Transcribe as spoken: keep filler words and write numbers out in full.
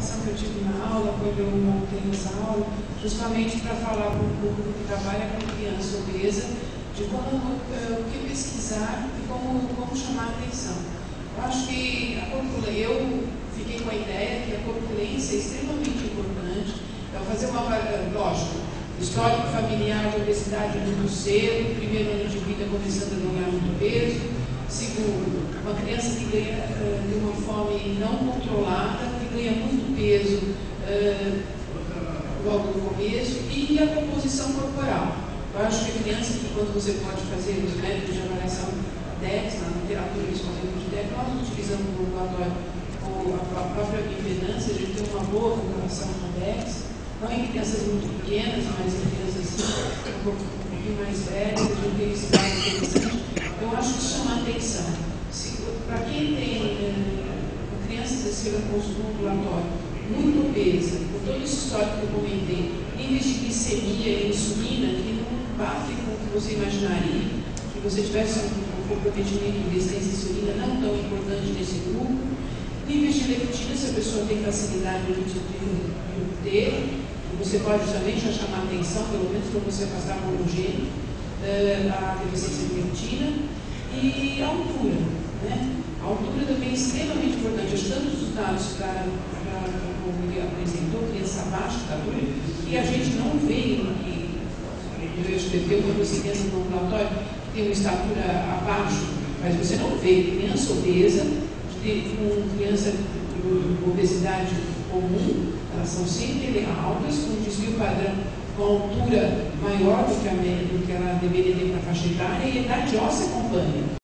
preocupação que eu tive na aula, quando eu montei essa aula, justamente para falar para o público que trabalha com criança obesa, de como, uh, o que pesquisar e como, como chamar a atenção. Eu acho que a corpulência, eu fiquei com a ideia que a corpulência é extremamente importante, é fazer uma, lógico, histórico familiar de obesidade muito cedo, primeiro ano de vida começando a ganhar muito peso, segundo, uma criança que ganha uh, de uma fome não controlada, que ganha muito peso uh, logo no começo, e a composição corporal. Eu acho que a criança, que quando você pode fazer os métodos de avaliação D E X, na literatura eles fazem de D E X, nós utilizamos no laboratório ou a própria impedância, a gente tem uma boa comparação com a D E X, não em crianças muito pequenas, mas em crianças um pouquinho mais velhas, a gente tem esse dado interessante. Eu acho que chama a atenção. Para quem tem eh, crianças assim no ambulatório muito obesa, com todo esse histórico que eu comentei, níveis de glicemia e insulina que não batem com o que você imaginaria, que você tivesse um comprometimento de resistência à insulina não tão importante nesse grupo, níveis de leptina, se a pessoa tem facilidade de ter, você pode justamente chamar a atenção, pelo menos para você passar monogênico, a deficiência de leptina, e a altura, né? A altura também é extremamente importante. Acho tantos os dados para, como ele apresentou, criança baixa, estatura, que a gente não vê, que eu escrevi quando você pensa no ambulatório, que tem uma estatura abaixo, mas você não vê criança obesa, com criança com obesidade comum, elas são sempre altas, com um desvio padrão, com altura maior do que, a média, do que ela deveria ter para a faixa etária, e a idade óssea acompanha.